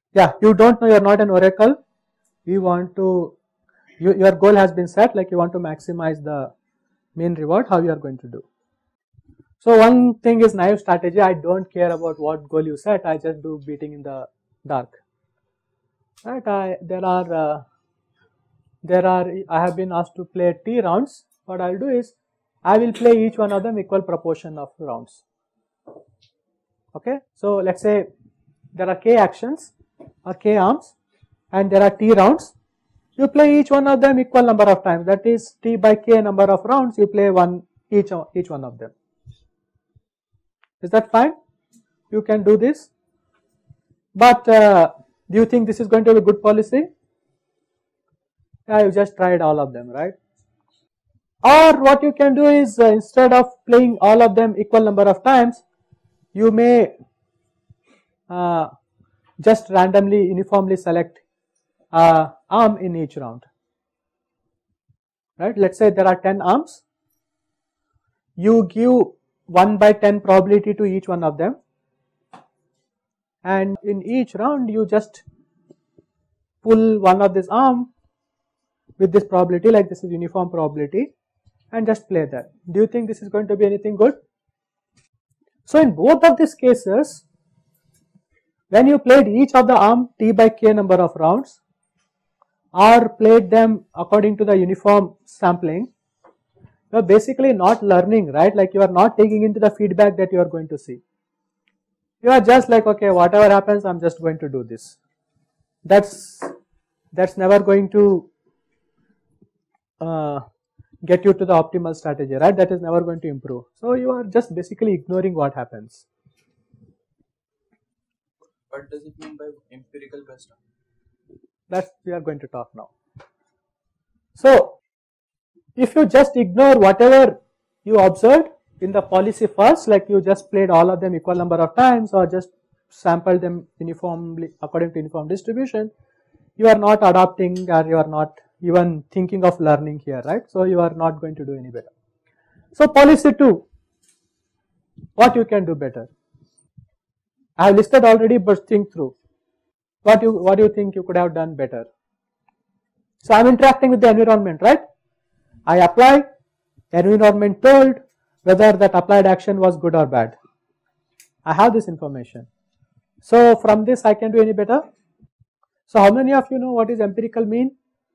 Yeah, you don't know, you are not an oracle. You want to, your goal has been set, like you want to maximize the mean reward, how you are going to do. So one thing is naive strategy. I don't care about what goal you set. I just do beating in the dark. Right? I have been asked to play T rounds. What I'll do is, I will play each one of them equal proportion of rounds. Okay. So let's say there are K actions or K arms, and there are T rounds. You play each one of them equal number of times. That is T by K number of rounds. You play each one of them. Is that fine? You can do this. But do you think this is going to be a good policy? Yeah, you just tried all of them, right? Or what you can do is, instead of playing all of them equal number of times, you may just randomly, uniformly select arm in each round. Right? Let's say there are 10 arms. You give 1 by 10 probability to each one of them, and in each round you just pull one of this arm with this probability, like this is uniform probability, and just play that. Do you think this is going to be anything good? So in both of these cases, when you played each of the arm T by K number of rounds, or played them according to the uniform sampling, you are basically not learning, right? Like you are not taking into the feedback that you are going to see. You are just like, okay, whatever happens, I'm just going to do this. That's never going to get you to the optimal strategy, right? That is never going to improve. So you are just basically ignoring what happens. What does it mean by empirical custom? That we are going to talk now. So if you just ignore whatever you observed in the policy first, like you just played all of them equal number of times, or just sampled them uniformly according to uniform distribution, you are not adopting, or you are not even thinking of learning here, right? So you are not going to do any better. So policy 2, what you can do better? I have listed already, but think through. What do you think you could have done better? So I am interacting with the environment, right? I apply, environment told whether that applied action was good or bad. I have this information. So from this I can do any better? So how many of you know what is empirical mean?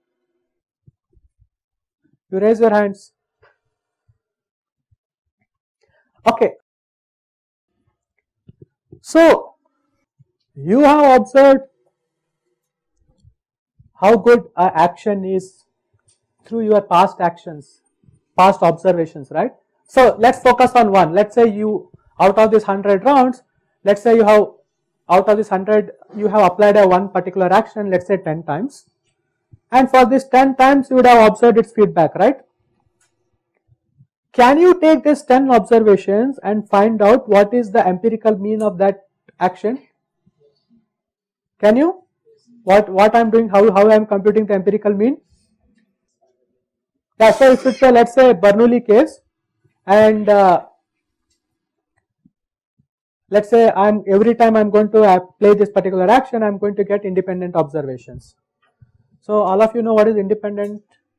You raise your hands. Okay. So you have observed how good an action is through your past actions, past observations, right? So let's focus on one. Let's say you, out of this 100 rounds, let's say you have, out of this 100, you have applied a one particular action, let's say 10 times. And for this 10 times, you would have observed its feedback, right? Can you take these 10 observations and find out what is the empirical mean of that action? Can you? What I'm doing, how I'm computing the empirical mean? Yeah, so if it's a, let's say, Bernoulli case, and let's say every time I'm going to play this particular action, I'm going to get independent observations. So all of you know what is independent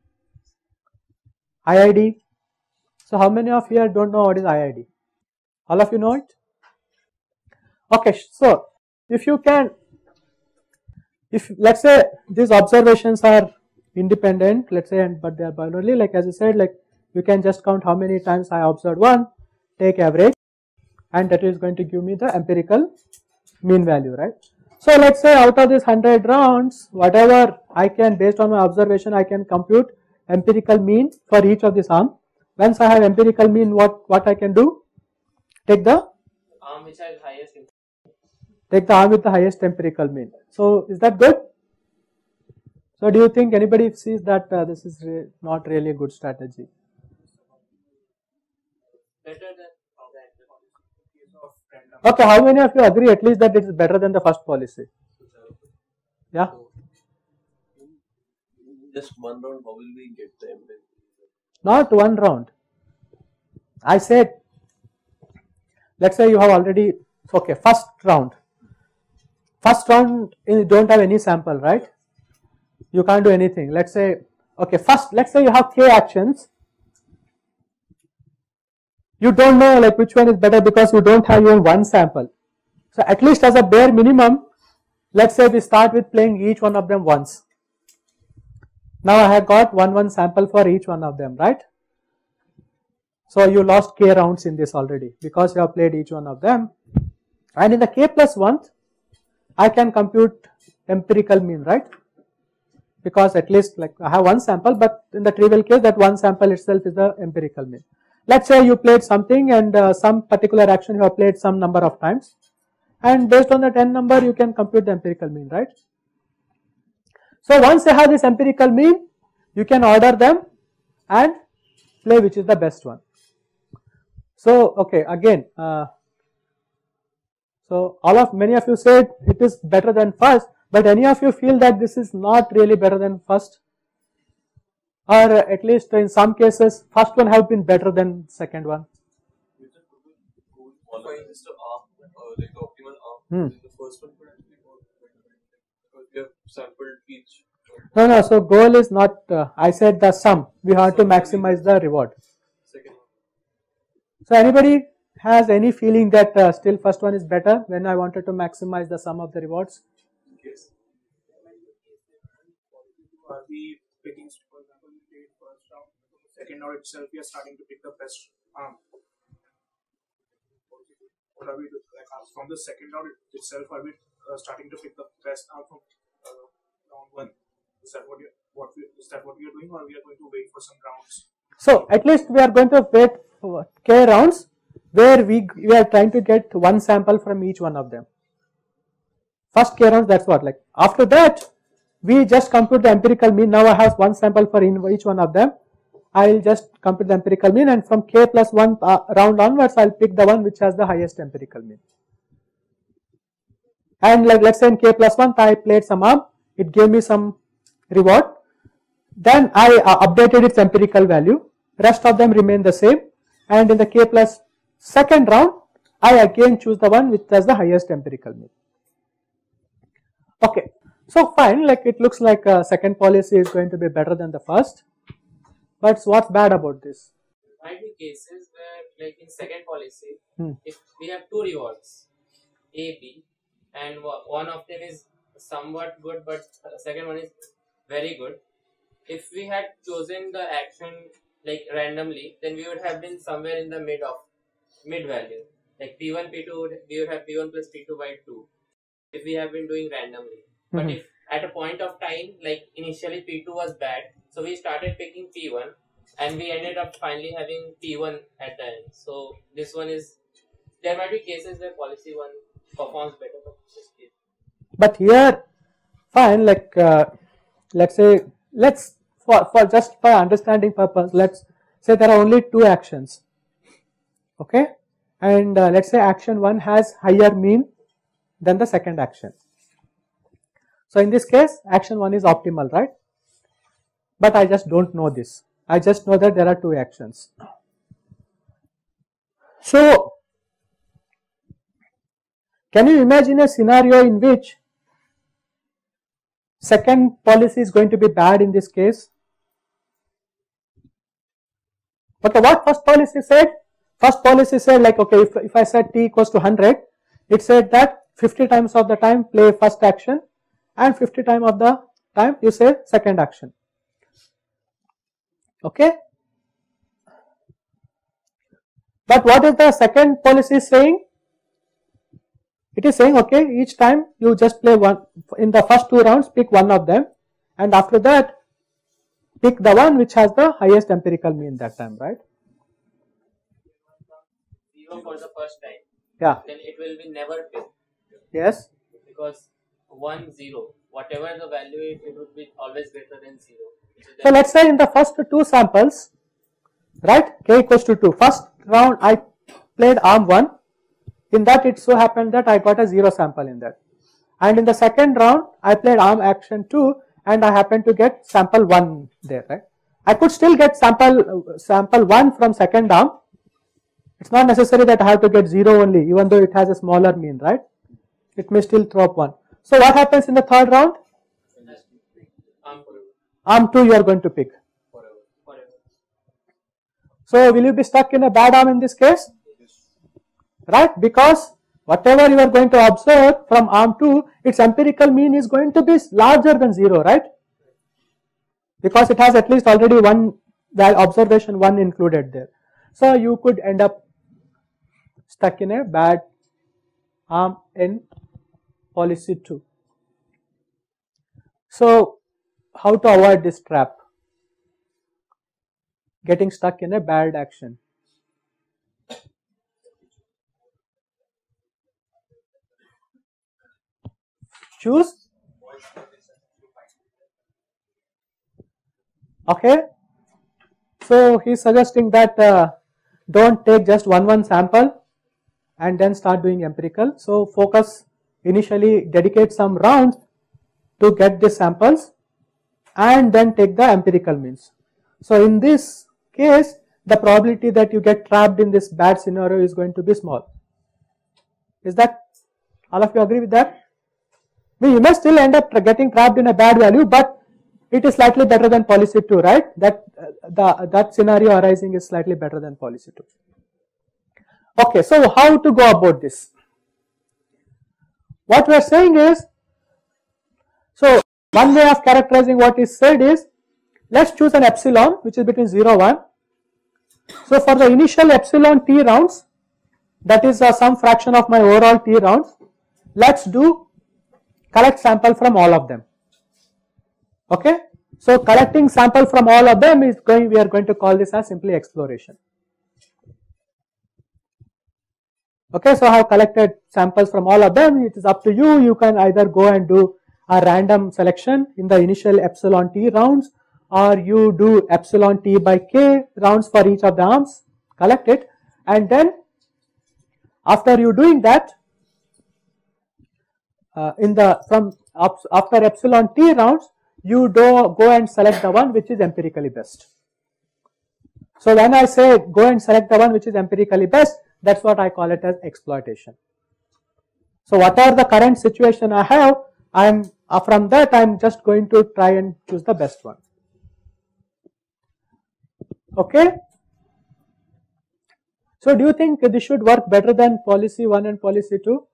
IID? So how many of you don't know what is IID? All of you know it? Okay, so if you can, if let's say these observations are independent, let's say, but they are Bernoulli, like as I said, like you can just count how many times I observed one, take average, and that is going to give me the empirical mean value, right? So let's say out of this 100 rounds, whatever I can, based on my observation, I can compute empirical mean for each of this arm. Once I have empirical mean, what I can do? Take the arm which has highest. Take the arm with the highest empirical mean. So is that good? So do you think anybody sees that this is not really a good strategy? Better than okay, how many of you agree at least that it is better than the first policy? Yeah? Just one round, how will we get the empirical? Not one round. I said, let's say you have already, okay, first first round you don't have any sample, right? You can't do anything. Let's say, okay, first let's say you have k actions. You don't know like which one is better because you don't have even one sample. So at least as a bare minimum, let's say we start with playing each one of them once. Now I have got one sample for each one of them, right? So you lost k rounds in this already because you have played each one of them. And in the k plus 1, I can compute empirical mean, right? Because at least like I have one sample, but in the trivial case that one sample itself is the empirical mean. Let's say you played something and some particular action you have played some number of times, and based on that n number you can compute the empirical mean, right? So once you have this empirical mean, you can order them and play which is the best one. So okay, again, so many of you said it is better than first, but any of you feel that this is not really better than first, or at least in some cases first one have been better than second one? Qualifying is the arm, like the optimal arm. The first one could actually go because we have sampled each. No. So goal is not. I said the sum. We have to maximize the reward. Second one. So anybody has any feeling that still first one is better when I wanted to maximize the sum of the rewards? Yes. Are we picking, for example, we played first round, second round itself, we are starting to pick the best arm. What are we doing? Like from the second round itself, are we starting to pick the best arm from round one? Is that what we are doing, or we are going to wait for some rounds? So at least we are going to wait for k rounds where we are trying to get one sample from each one of them. First k rounds, that's what. Like after that, we just compute the empirical mean. Now I have one sample for each one of them. I will just compute the empirical mean, and from k plus 1 round onwards, I will pick the one which has the highest empirical mean. And like let's say in k plus 1, I played some arm, it gave me some reward. Then I updated its empirical value. Rest of them remain the same. And in the k plus second round, I again choose the one which has the highest empirical mean. Okay. So fine, like it looks like second policy is going to be better than the first. But what's bad about this? Might be cases where, like in second policy, if we have two rewards, A, B, and one of them is somewhat good, but the second one is very good. If we had chosen the action like randomly, then we would have been somewhere in the mid value. Like P1, P2, we would have P1 plus P2 by 2 if we have been doing randomly. But if at a point of time, like initially P2 was bad, so we started picking P1 and we ended up finally having P1 at the end. So this one is, there might be cases where policy 1 performs better. But here, fine, like let's say, for just for understanding purpose, let's say there are only two actions, okay, and let's say action 1 has higher mean than the second action. So in this case, action 1 is optimal, right? But I just don't know this. I just know that there are two actions. So can you imagine a scenario in which second policy is going to be bad in this case? Okay, what first policy said? First policy said like, okay, if I said t equals to 100, it said that 50 times of the time play first action and 50 times of the time you say second action. Okay. But what is the second policy saying? It is saying, okay, each time you just play one, in the first two rounds pick one of them, and after that pick the one which has the highest empirical mean that time, right? 0 for the first time. Yeah. Then it will be never picked. Yes. Because 1, 0, whatever the value is, it would be always greater than 0. So let's say in the first two samples, right, k equals to 2. First round I played arm 1. In that it so happened that I got a 0 sample in that. And in the second round I played arm action 2 and I happened to get sample 1 there, right. I could still get sample 1 from second arm. It's not necessary that I have to get 0 only, even though it has a smaller mean, right. It may still throw up 1. So what happens in the third round? Arm 2 you are going to pick. So will you be stuck in a bad arm in this case? Right? Because whatever you are going to observe from arm 2, its empirical mean is going to be larger than 0, right? Because it has at least already one observation 1 included there. So you could end up stuck in a bad arm in policy 2. So how to avoid this trap? Getting stuck in a bad action. Choose. Okay. So he is suggesting that don't take just one sample and then start doing empirical. So focus initially, dedicate some rounds to get the samples and then take the empirical means. So in this case, the probability that you get trapped in this bad scenario is going to be small. Is that, all of you agree with that? You may still end up getting trapped in a bad value, but it is slightly better than policy 2, right? That scenario arising is slightly better than policy 2. Okay, so how to go about this? What we are saying is, so one way of characterizing what is said is, let's choose an epsilon which is between 0 1. So for the initial epsilon t rounds, that is some fraction of my overall t rounds, let's collect sample from all of them. Okay, so collecting sample from all of them is we are going to call this as simply exploration. Okay, so I have collected samples from all of them. It is up to you. You can either go and do a random selection in the initial epsilon t rounds, or you do epsilon t by k rounds for each of the arms, collect it, and then after you doing that, after epsilon t rounds, you go and select the one which is empirically best. So when I say go and select the one which is empirically best, that's what I call it as exploitation. So whatever the current situation I have, from that I'm just going to try and choose the best one. Okay. So do you think this should work better than policy 1 and policy 2?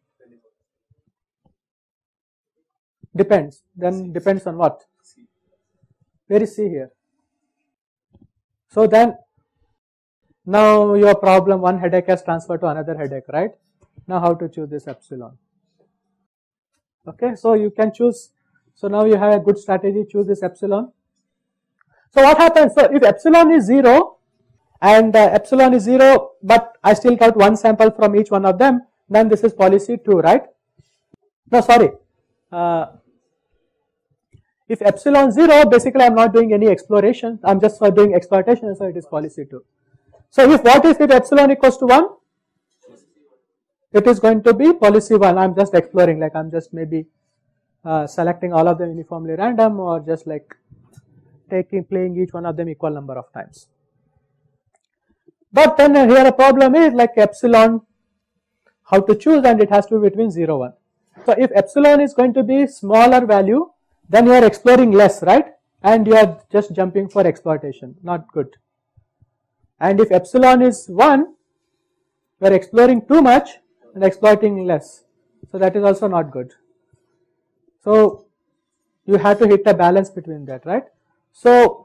Depends. Then depends on what? Where is C here? So then, now your problem, one headache has transferred to another headache, right? Now how to choose this epsilon? Okay, so you can choose. So now you have a good strategy, choose this epsilon. So what happens? So if epsilon is 0 and epsilon is 0, but I still got one sample from each one of them, then this is policy 2, right? No, sorry. If epsilon 0, basically I am not doing any exploration, I am just doing exploitation, so it is policy 2. So if epsilon equals to 1? It is going to be policy 1. I am just exploring, like I am just maybe selecting all of them uniformly random, or just like playing each one of them equal number of times. But then here a problem is like epsilon, how to choose, and it has to be between 0 1. So if epsilon is going to be smaller value, then you are exploring less, right? And you are just jumping for exploitation, not good. And if epsilon is 1, you are exploring too much and exploiting less. So that is also not good. So you have to hit a balance between that, right? So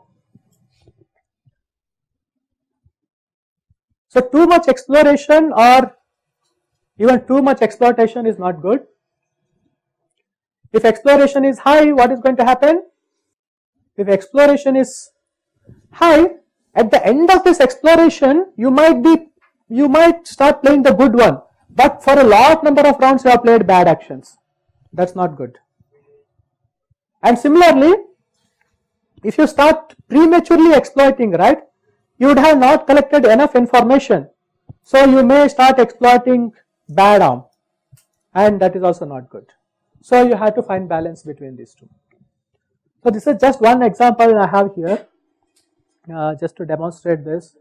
too much exploration or even too much exploitation is not good. If exploration is high, what is going to happen? If exploration is high, at the end of this exploration, you might start playing the good one, but for a large number of rounds you have played bad actions. That's not good. And similarly, if you start prematurely exploiting, right, you would have not collected enough information, so you may start exploiting bad arm, and that is also not good. So you have to find balance between these two. So this is just one example I have here, just to demonstrate this.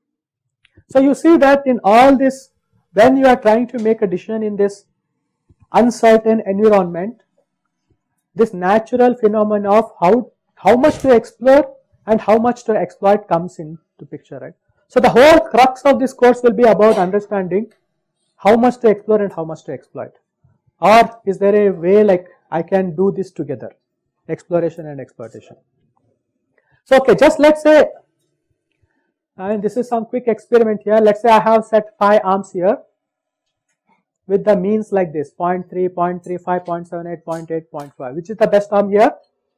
So you see that in all this, when you are trying to make a decision in this uncertain environment, this natural phenomenon of how much to explore and how much to exploit comes into picture, right? So the whole crux of this course will be about understanding how much to explore and how much to exploit. Or is there a way like I can do this together, exploration and exploitation? So okay, just let's say, and this is some quick experiment here. Let's say I have set 5 arms here with the means like this, 0.3, 0.35, 0.78, 0.8, 0.5. Which is the best arm here?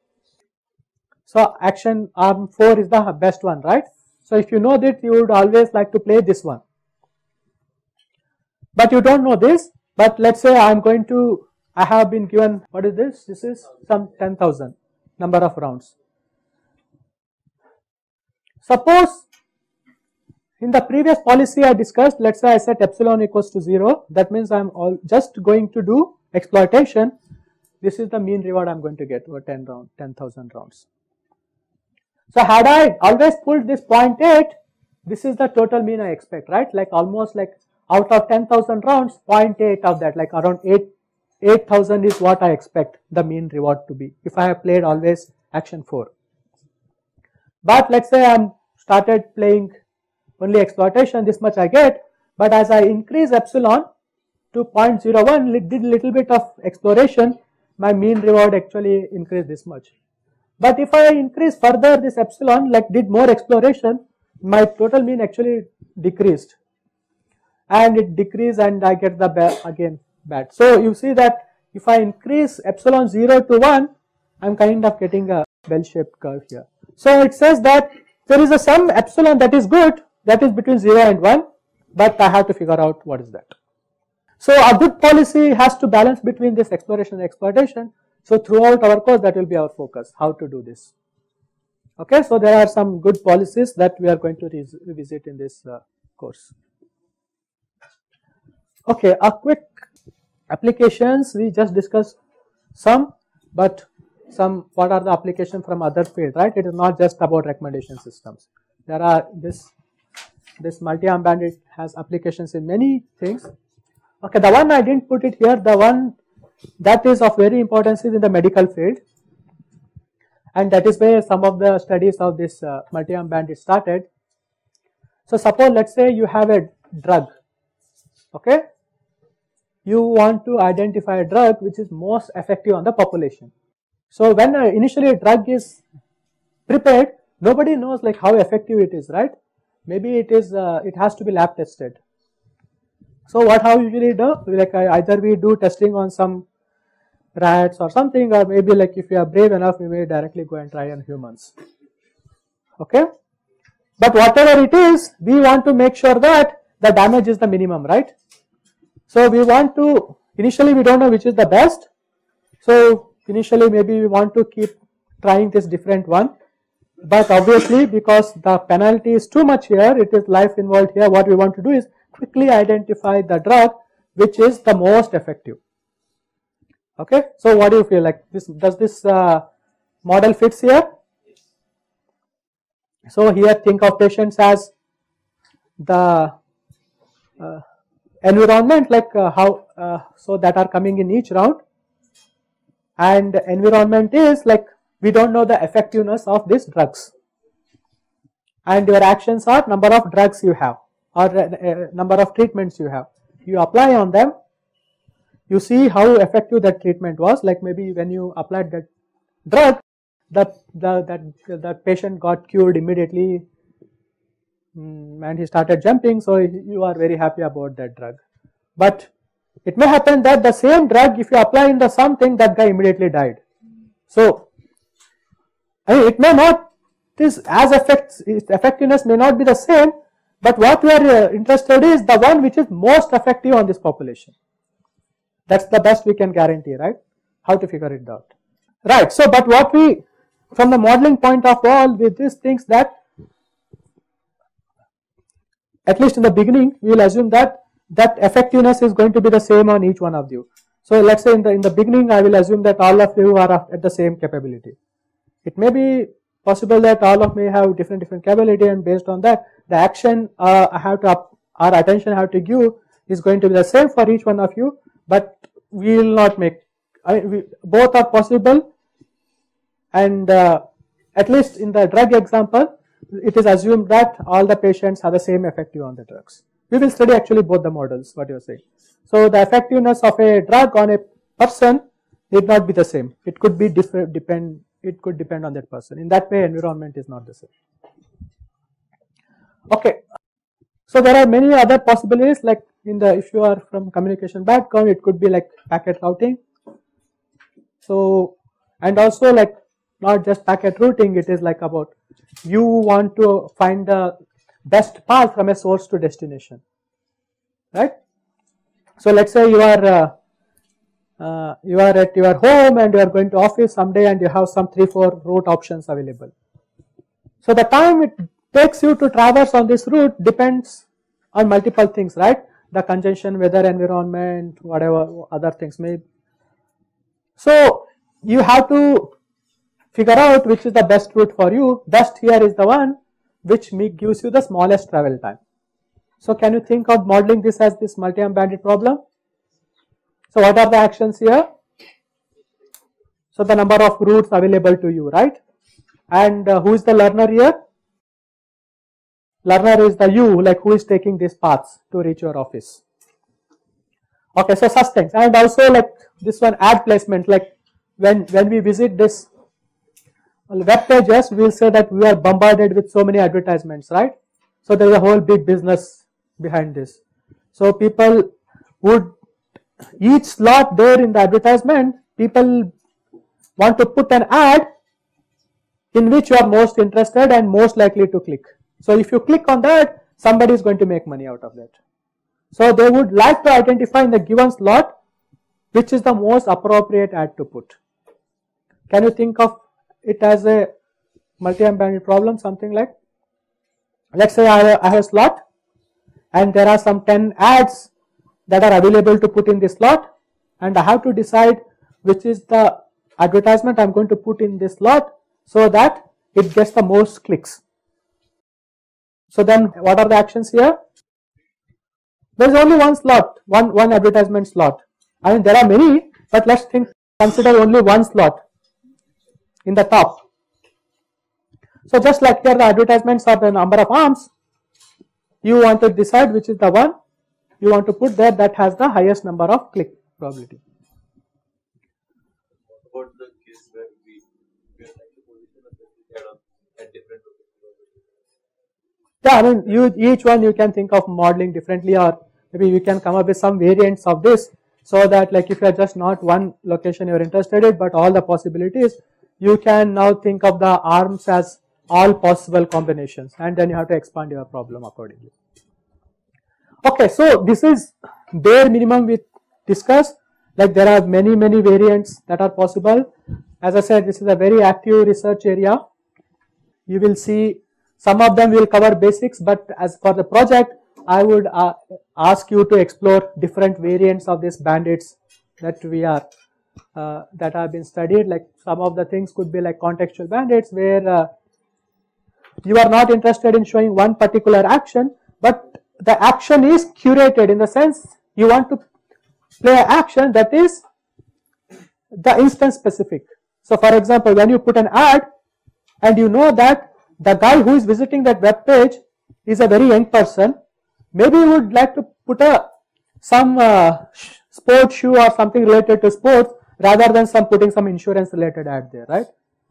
So action arm 4 is the best one, right? So if you know that, you would always like to play this one. But you don't know this, but let's say I have been given, what is this? This is some 10,000 number of rounds. Suppose in the previous policy I discussed, let's say I set epsilon equals to 0. That means I'm just going to do exploitation. This is the mean reward I'm going to get over 10,000 rounds. So had I always pulled this 0.8, this is the total mean I expect, right? Like almost like out of 10,000 rounds, 0.8 of that, like around 8,000 is what I expect the mean reward to be if I have played always action 4. But let's say I'm started playing only exploitation, this much I get, but as I increase epsilon to 0.01, did little bit of exploration, my mean reward actually increased this much. But if I increase further this epsilon, like did more exploration, my total mean actually decreased. And it decreased and I get the bad. So you see that if I increase epsilon 0 to 1, I'm kind of getting a bell-shaped curve here. So it says that there is some epsilon that is good, that is between 0 and 1, but I have to figure out what is that. So a good policy has to balance between this exploration and exploitation. So throughout our course, that will be our focus, how to do this. Okay, so there are some good policies that we are going to revisit in this course. Okay, a quick applications, we just discussed some, but what are the applications from other fields, right? It is not just about recommendation systems. There are this multi-arm bandit has applications in many things. Okay, the one I didn't put it here, the one that is of very importance is in the medical field, and that is where some of the studies of this multi-arm bandit started. So suppose let's say you have a drug, okay, you want to identify a drug which is most effective on the population. So when initially a drug is prepared, nobody knows like how effective it is, right? Maybe it has to be lab tested. So how usually do, like either we do testing on some rats or something, or maybe like if you are brave enough, we may directly go and try on humans. Okay, but whatever it is, we want to make sure that the damage is the minimum, right? So we want to, initially we don't know which is the best, so initially maybe we want to keep trying this different one, but obviously because the penalty is too much here, it is life involved here, what we want to do is quickly identify the drug which is the most effective. Okay, so what do you feel like this? Does this model fits here? So here think of patients as the environment, like so that are coming in each round, and environment is like we don't know the effectiveness of these drugs, and your actions are number of drugs you have or number of treatments you have. You apply on them, you see how effective that treatment was, like maybe when you applied that drug, that patient got cured immediately and he started jumping, so you are very happy about that drug. But it may happen that the same drug, if you apply in the something, that guy immediately died. So I mean, it may not, its effectiveness may not be the same, but what we are interested is the one which is most effective on this population. That's the best we can guarantee, right? How to figure it out. Right, so but what we, from the modeling point of all, with these things that, at least in the beginning, we will assume that effectiveness is going to be the same on each one of you. So let's say in the beginning, I will assume that all of you are at the same capability. It may be possible that all of me have different capability, and based on that, the action our attention have to give is going to be the same for each one of you. But we will not make, both are possible, and at least in the drug example, it is assumed that all the patients have the same effective on the drugs. We will study actually both the models, what you are saying. So the effectiveness of a drug on a person need not be the same. It could be depend on that person. In that way, environment is not the same. Okay. So there are many other possibilities, like if you are from communication background, it could be like packet routing. So, and also like not just packet routing, it is like about you want to find the best path from a source to destination, right? So let's say you are at your home and you are going to office someday and you have some 3-4 route options available. So the time it takes you to traverse on this route depends on multiple things, right? The congestion, weather, environment, whatever other things may. So you have to figure out which is the best route for you. Best here is the one which gives you the smallest travel time. So can you think of modeling this as this multi-arm bandit problem? So what are the actions here? So the number of routes available to you, right? And who is the learner here? Learner is the you, like who is taking these paths to reach your office. Okay, so such things. And also like this one, ad placement, like when we visit this web pages, we will say that we are bombarded with so many advertisements, right? So there is a whole big business behind this. So people would, each slot there in the advertisement, people want to put an ad in which you are most interested and most likely to click. So if you click on that, somebody is going to make money out of that. So they would like to identify in the given slot which is the most appropriate ad to put. Can you think of it as a multi-arm bandit problem, something like? Let's say I have a slot and there are some 10 ads that are available to put in this slot, and I have to decide which is the advertisement I am going to put in this slot so that it gets the most clicks. So then what are the actions here? There is only one slot, one advertisement slot. I mean there are many, but let's consider only one slot in the top. So just like here the advertisements are the number of arms, you want to decide which is the one you want to put there that has the highest number of click probability. What about the case where we are trying to position a specific at different locations? Yeah, I mean each one you can think of modeling differently, or maybe you can come up with some variants of this, so that like if you are just not one location you are interested in but all the possibilities, you can now think of the arms as all possible combinations, and then you have to expand your problem accordingly. Okay, so this is bare minimum we discussed. Like there are many variants that are possible. As I said, this is a very active research area. You will see some of them will cover basics, but as for the project, I would ask you to explore different variants of these bandits that we are that have been studied. Like some of the things could be like contextual bandits, where you are not interested in showing one particular action, but the action is curated in the sense you want to play an action that is the instance specific. So for example, when you put an ad and you know that the guy who is visiting that web page is a very young person, maybe you would like to put some sports shoe or something related to sports rather than putting some insurance related ad there, right?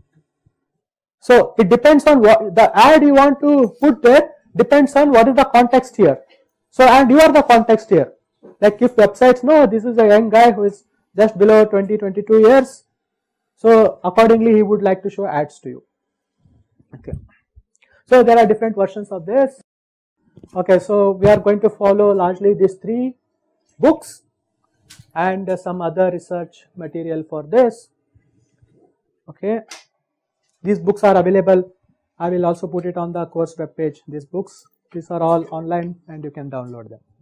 So it depends on what the ad you want to put there, depends on what is the context here. So and you are the context here. Like if websites know this is a young guy who is just below 20-22 years, so accordingly he would like to show ads to you. Okay. So there are different versions of this. Okay, so we are going to follow largely these 3 books and some other research material for this. Okay, these books are available. I will also put it on the course web page. These books, these are all online and you can download them.